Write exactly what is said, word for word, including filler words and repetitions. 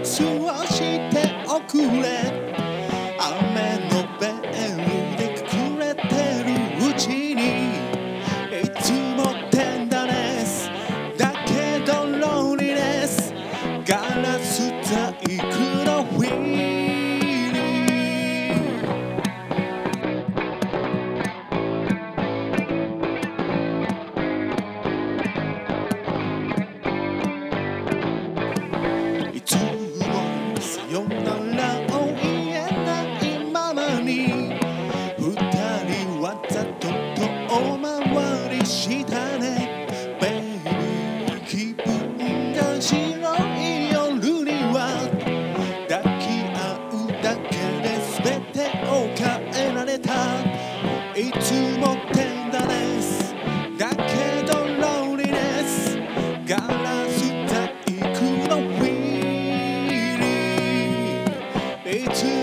スをしておくれ雨のベールで隠れてるうちにいつもテンダネスだけどロンリネスガラス細工のフィーリングいつもさよならを言えないままに二人わざと遠回りしたねベイビー気分が白い夜には抱き合うだけで全てを変えられたいつもテンダネスだけどロンリネスガラス細工のフィーリングいつ